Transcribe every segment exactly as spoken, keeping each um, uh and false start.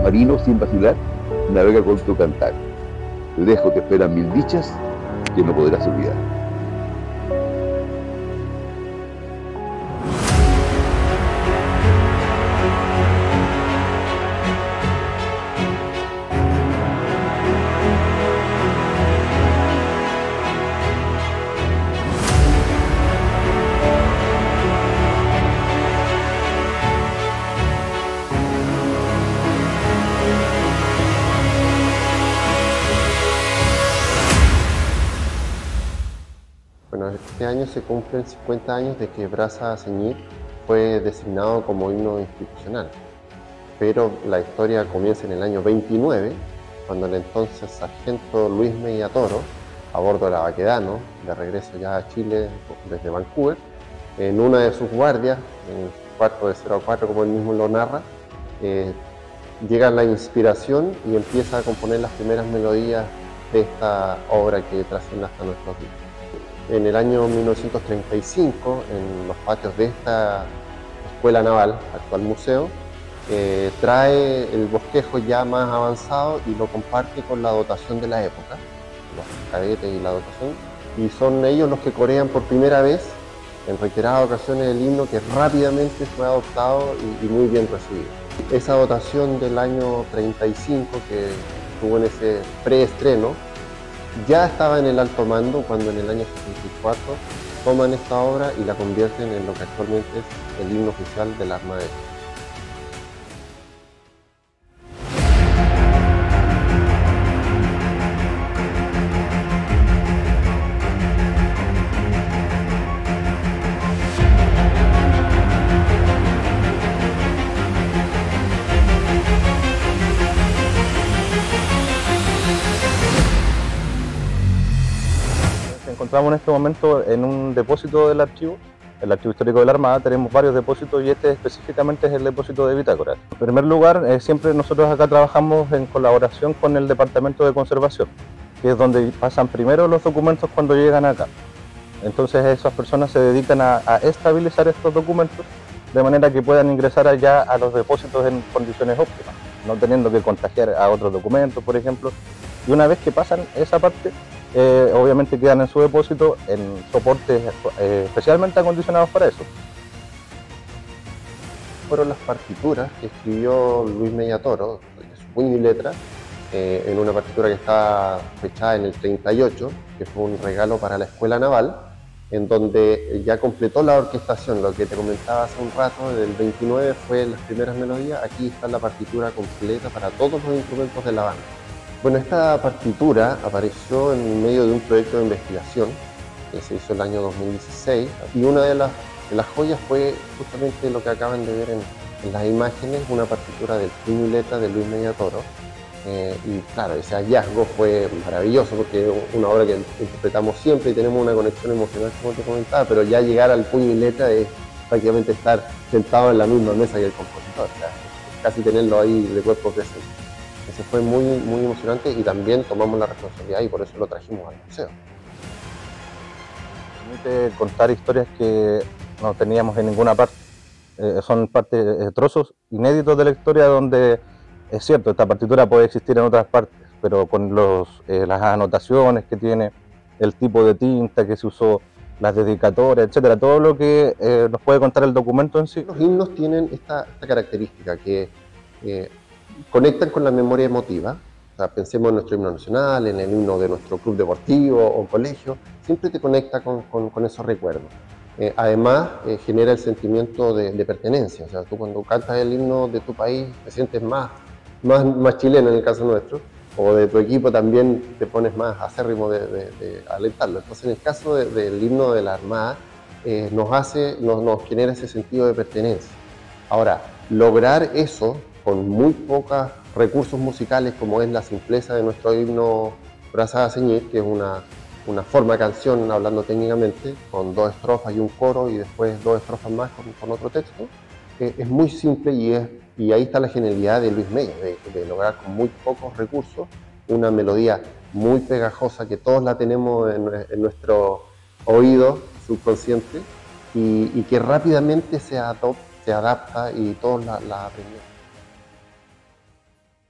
marino sin vacilar, navega con tu cantar. Lejos te esperan mil dichas que no podrás olvidar. Bueno, este año se cumplen cincuenta años de que Brasa a Ceñir fue designado como himno institucional, pero la historia comienza en el año veintinueve, cuando el entonces sargento Luis Mella Toro, a bordo de la Baquedano, de regreso ya a Chile desde Vancouver, en una de sus guardias, en el cuarto de cero cuatro, como él mismo lo narra, eh, llega la inspiración y empieza a componer las primeras melodías de esta obra que trasciende hasta nuestros días. En el año mil novecientos treinta y cinco, en los patios de esta escuela naval, actual museo, eh, trae el bosquejo ya más avanzado y lo comparte con la dotación de la época, los cadetes y la dotación, y son ellos los que corean por primera vez, en reiteradas ocasiones, el himno, que rápidamente fue adoptado y, y muy bien recibido. Esa dotación del año treinta y cinco, que estuvo en ese preestreno, ya estaba en el alto mando cuando en el año setenta y cuatro toman esta obra y la convierten en lo que actualmente es el himno oficial de la Armada de Chile. Nos encontramos en este momento en un depósito del archivo, el Archivo Histórico de la Armada. Tenemos varios depósitos y este específicamente es el depósito de bitácoras. En primer lugar, eh, siempre nosotros acá trabajamos en colaboración con el Departamento de Conservación, que es donde pasan primero los documentos cuando llegan acá. Entonces esas personas se dedican a, a estabilizar estos documentos de manera que puedan ingresar allá a los depósitos en condiciones óptimas, no teniendo que contagiar a otros documentos, por ejemplo. Y una vez que pasan esa parte, eh, obviamente quedan en su depósito en soportes eh, especialmente acondicionados para eso. Fueron las partituras que escribió Luis Mella Toro, de su puño y letra, eh, en una partitura que está fechada en el treinta y ocho, que fue un regalo para la Escuela Naval, en donde ya completó la orquestación. Lo que te comentaba hace un rato, del veintinueve fue las primeras melodías. Aquí está la partitura completa para todos los instrumentos de la banda. Bueno, esta partitura apareció en medio de un proyecto de investigación que se hizo el año dos mil dieciséis, y una de las, de las joyas fue justamente lo que acaban de ver en, en las imágenes, una partitura del puño y letra de Luis Mella Toro. Eh, y claro, ese hallazgo fue maravilloso porque es una obra que interpretamos siempre y tenemos una conexión emocional, como te comentaba, pero ya llegar al puño y letra es prácticamente estar sentado en la misma mesa que el compositor, o sea, casi tenerlo ahí de cuerpo presente. Ese fue muy, muy emocionante y también tomamos la responsabilidad y por eso lo trajimos al museo. Permite contar historias que no teníamos en ninguna parte. Eh, son parte, eh, trozos inéditos de la historia donde, es cierto, esta partitura puede existir en otras partes, pero con los, eh, las anotaciones que tiene, el tipo de tinta que se usó, las dedicatorias, etcétera, todo lo que eh, nos puede contar el documento en sí. Los himnos tienen esta, esta característica que eh, conectan con la memoria emotiva. O sea, pensemos en nuestro himno nacional, en el himno de nuestro club deportivo o colegio, siempre te conecta con, con, con esos recuerdos. Eh, además, eh, genera el sentimiento de, de pertenencia. O sea, tú cuando cantas el himno de tu país te sientes más, más, más chileno en el caso nuestro, o de tu equipo también te pones más acérrimo de, de, de alentarlo. Entonces, en el caso de, del himno de la Armada, eh, nos, hace, nos, nos genera ese sentido de pertenencia. Ahora, lograr eso con muy pocos recursos musicales, como es la simpleza de nuestro himno Brasa a Ceñir, que es una, una forma de canción, hablando técnicamente, con dos estrofas y un coro, y después dos estrofas más con, con otro texto, eh, es muy simple y, es, y ahí está la genialidad de Luis Mella, de, de lograr con muy pocos recursos una melodía muy pegajosa que todos la tenemos en, en nuestro oído subconsciente y, y que rápidamente se, adop, se adapta y todos la, la aprendemos.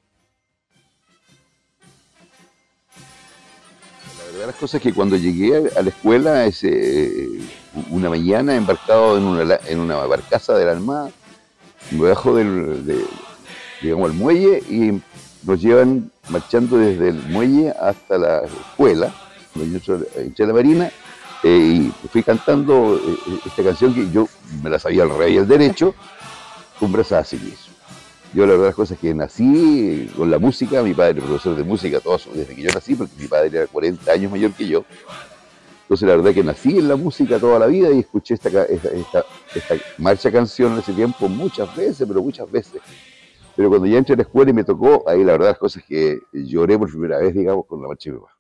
verdad de las cosas es que cuando llegué a la escuela, ese, una mañana embarcado en una, en una barcaza de la Armada, me bajo del, de, digamos, al muelle y nos llevan marchando desde el muelle hasta la escuela. Yo entré a la Marina eh, y fui cantando eh, esta canción que yo me la sabía al revés y al derecho, con Brazas a Ceñir. Yo la verdad de las cosas es que nací con la música, mi padre profesor de música, todos desde que yo nací, porque mi padre era cuarenta años mayor que yo. Entonces la verdad es que nací en la música toda la vida y escuché esta, esta, esta, esta marcha canción en ese tiempo muchas veces, pero muchas veces. Pero cuando ya entré a la escuela y me tocó, ahí la verdad las cosas es que lloré por primera vez, digamos, con la marcha de mi papá.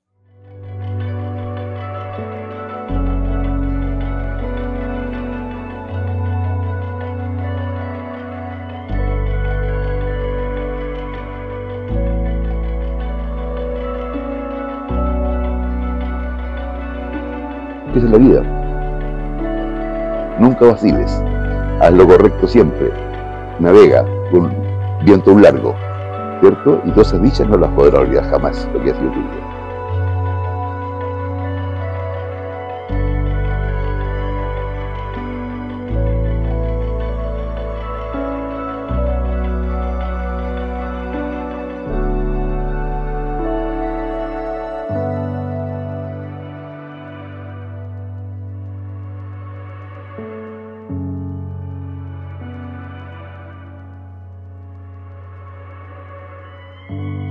Esa es la vida. Nunca vaciles. Haz lo correcto siempre. Navega con viento un largo, ¿cierto? Y todas esas dichas no las podrás olvidar jamás, lo que ha sido tu vida. Thank you.